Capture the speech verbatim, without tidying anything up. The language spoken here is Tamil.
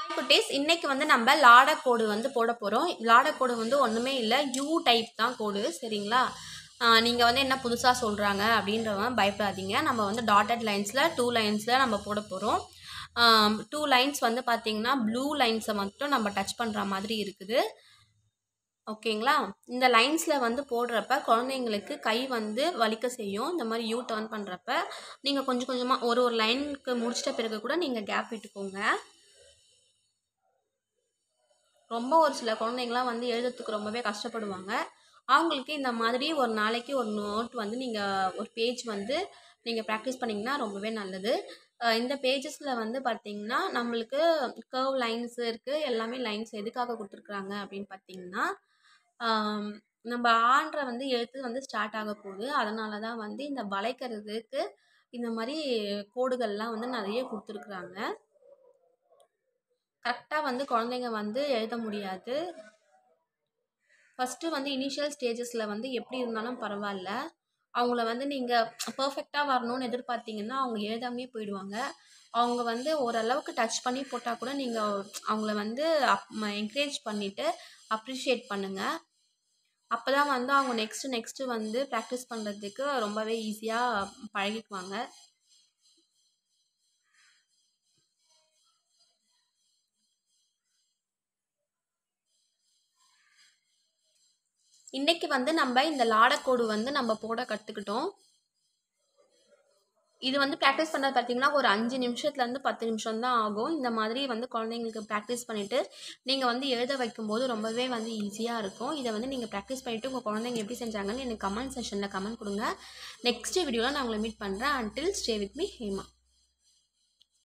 குட்டீஸ், இன்னைக்கு வந்து நம்ம லாட கோடு வந்து போட போகிறோம். லாட கோடு வந்து ஒன்றுமே இல்லை, யூ டைப் தான் கோடு. சரிங்களா? நீங்கள் வந்து என்ன புதுசாக சொல்கிறாங்க அப்படின்றவங்க பயப்படாதீங்க. நம்ம வந்து டாட்டட் லைன்ஸில் டூ லைன்ஸில் நம்ம போட போகிறோம். டூ லைன்ஸ் வந்து பார்த்திங்கன்னா ப்ளூ லைன்ஸை மட்டும் நம்ம டச் பண்ணுற மாதிரி இருக்குது. ஓகேங்களா? இந்த லைன்ஸில் வந்து போடுறப்ப குழந்தைங்களுக்கு கை வந்து வலிக்க செய்யும். இந்த மாதிரி யூ டர்ன் பண்ணுறப்ப நீங்கள் கொஞ்சம் கொஞ்சமாக ஒரு ஒரு லைனுக்கு முடிச்சிட்ட பிறகு கூட நீங்கள் கேப் விட்டுக்கோங்க. ரொம்ப ஒரு சில குழந்தைங்களாம் வந்து எழுதுறதுக்கு ரொம்பவே கஷ்டப்படுவாங்க. அவங்களுக்கு இந்த மாதிரி ஒரு நாளைக்கு ஒரு நோட் வந்து நீங்கள் ஒரு பேஜ் வந்து நீங்கள் ப்ராக்டிஸ் பண்ணிங்கன்னா ரொம்பவே நல்லது. இந்த பேஜஸில் வந்து பார்த்திங்கன்னா நம்மளுக்கு கர்வ் லைன்ஸ் இருக்குது. எல்லாமே லைன்ஸ் எதுக்காக கொடுத்துருக்குறாங்க அப்படின்னு பார்த்திங்கன்னா, நம்ம ஆன்ற வந்து எழுத்து வந்து ஸ்டார்ட் ஆக போகுது. அதனால தான் வந்து இந்த வளைக்கிறதுக்கு இந்த மாதிரி கோடுகள்லாம் வந்து நிறைய கொடுத்துருக்குறாங்க. கரெக்டாக வந்து குழந்தைங்க வந்து எழுத முடியாது. ஃபஸ்ட்டு வந்து இனிஷியல் ஸ்டேஜஸில் வந்து எப்படி இருந்தாலும் பரவாயில்ல, அவங்கள வந்து நீங்கள் பர்ஃபெக்டாக வரணும்னு எதிர்பார்த்தீங்கன்னா அவங்க எழுதாமே போயிடுவாங்க. அவங்க வந்து ஓரளவுக்கு டச் பண்ணி போட்டால் கூட நீங்கள் அவங்கள வந்து அப் என்கரேஜ் பண்ணிவிட்டு அப்ரிஷியேட் பண்ணுங்கள். அப்போ தான் வந்து அவங்க நெக்ஸ்ட்டு நெக்ஸ்ட்டு வந்து ப்ராக்டிஸ் பண்ணுறதுக்கு ரொம்பவே ஈஸியாக பழகிக்குவாங்க. இன்றைக்கி வந்து நம்ம இந்த லாடக்கோடு வந்து நம்ம போட கற்றுக்கிட்டோம். இது வந்து ப்ராக்டிஸ் பண்ணுறது பார்த்திங்கன்னா ஒரு அஞ்சு நிமிஷத்துலேருந்து பத்து நிமிஷம் தான் ஆகும். இந்த மாதிரி வந்து குழந்தைங்களுக்கு ப்ராக்டிஸ் பண்ணிவிட்டு நீங்கள் வந்து எழுத வைக்கும்போது ரொம்பவே வந்து ஈஸியாக இருக்கும். இதை வந்து நீங்கள் ப்ராக்டிஸ் பண்ணிவிட்டு உங்கள் குழந்தைங்க எப்படி செஞ்சாங்கன்னு எனக்கு கமெண்ட் செக்ஷனில் கமெண்ட் கொடுங்க. நெக்ஸ்ட் வீடியோவில் நான் உங்களை மீட் பண்ணுறேன். Until stay with me Hema.